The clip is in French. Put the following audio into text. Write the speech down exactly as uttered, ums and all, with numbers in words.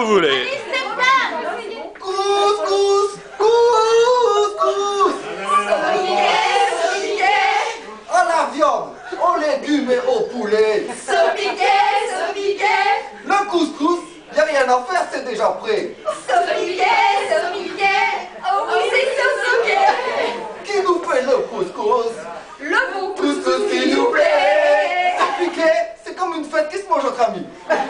voulez. Couscous, couscous. À la viande, aux légumes et au poulet. Le couscous, y a rien à faire, c'est déjà prêt. Qui nous fait le couscous? Le beau Couscous qui nous plaît. C'est piqué, c'est comme une fête qui se mange entre amis.